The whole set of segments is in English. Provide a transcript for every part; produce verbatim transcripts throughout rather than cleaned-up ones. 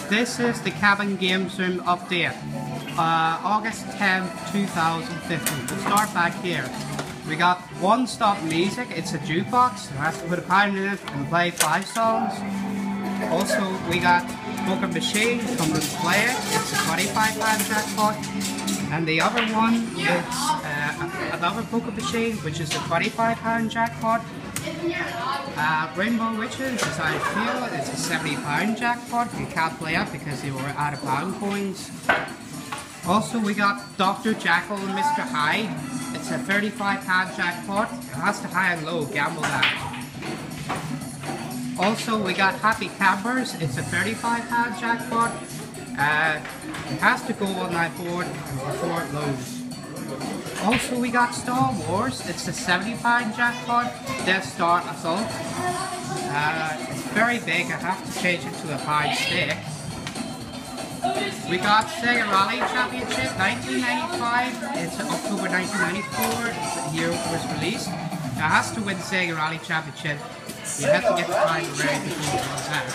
This is the Cabin Games Room update, uh, August tenth two thousand fifteen. We'll start back here. We got One Stop Music, it's a jukebox, it has to put a pound in it and play five songs. Also we got Poker Machine, come to play it, it's a twenty-five pound jackpot. And the other one is uh, another Poker Machine, which is a twenty-five pound jackpot. Uh, Rainbow Witches, as I feel, is a seventy pound jackpot. You can't play it because they were out of pound coins. Also we got Doctor Jekyll and Mister Hyde. It's a thirty-five pound jackpot. It has to high and low, gamble that. Also we got Happy Campers. It's a thirty-five pound jackpot. Uh, it has to go on that board before it loads. Also we got Star Wars, it's a seventy pound jackpot, Death Star Assault. Uh, it's very big, I have to change it to a pound stick. We got Sega Rally Championship nineteen ninety-five, it's October nineteen ninety-four, it's the year it was released. Now it has to win Sega Rally Championship, you have to get the time ready before it runs out.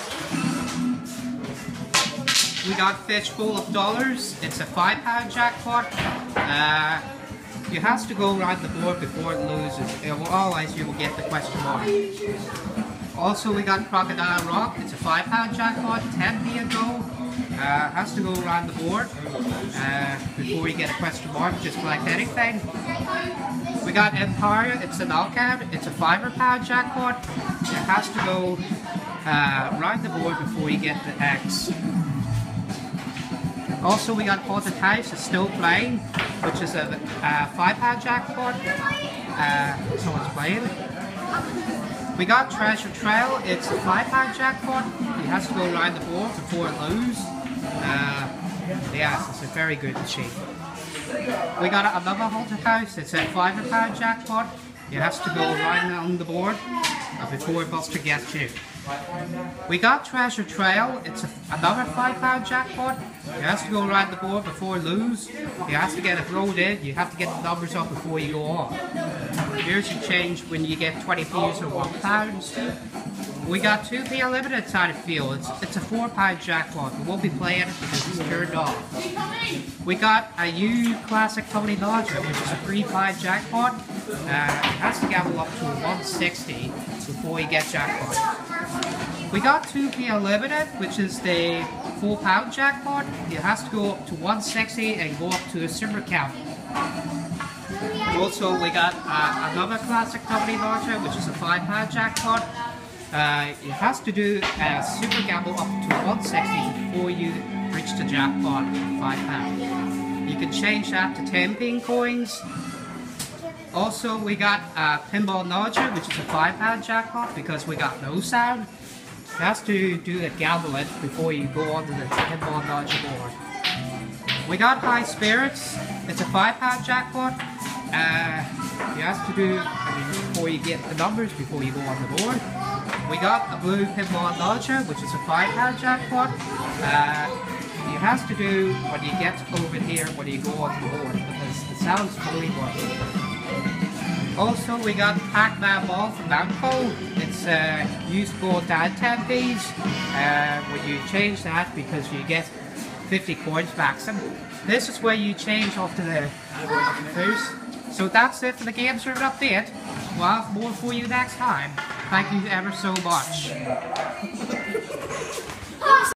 We got Fishbowl of Dollars, it's a five pound jackpot. Uh, You have to go around the board before it loses, otherwise you will get the question mark. Also we got Crocodile Rock, it's a five pound jackpot, ten p ago. Uh, has to go around the board uh, before you get a question mark, just like anything. We got Empire, it's a knockout, it's a five pound jackpot. It has to go uh, around the board before you get the X. Also we got Haunted House, it's still playing, which is a, a five pound jackpot, uh, so it's playing. We got Treasure Trail, it's a five pound jackpot, it has to go around the board before it loses. Uh, yes, it's a very good machine. We got another Haunted House, it's a five pound jackpot, it has to go around on the board before Buster gets you. We got Treasure Trail, it's a, another five pound jackpot, you have to go around the board before lose, you have to get it rolled in, you have to get the numbers up before you go on. Here's your change when you get twenty p's or one pound. We got two p unlimited side of field, it's, it's a four pound jackpot, we won't be playing it because it's turned off. We got a U Classic Tony Dodger, which is a three pound jackpot, uh, it has to gamble up to one sixty before you get jackpot. We got two p unlimited, which is the four pound jackpot. It has to go up to one sixty and go up to a super count. Also, we got uh, another classic company launcher, which is a five pound jackpot. Uh, it has to do a super gamble up to one sixty before you reach the jackpot five pound. You can change that to ten pin coins. Also, we got a pinball nodger, which is a five pound jackpot because we got no sound. You have to do the gamble it before you go onto the pinball nodger board. We got High Spirits, it's a five pound jackpot. Uh, you have to do I mean, before you get the numbers before you go on the board. We got a blue pinball nodger, which is a five pound jackpot. Uh, you have to do when you get over here when you go on the board because the sound's really working. Also, we got Pac-Man Ball from Namco. It's uh, used to go down ten p's. Uh, when you change that because you get fifty coins back. So this is where you change off to the first. So that's it for the Games Room update. We'll have more for you next time. Thank you ever so much.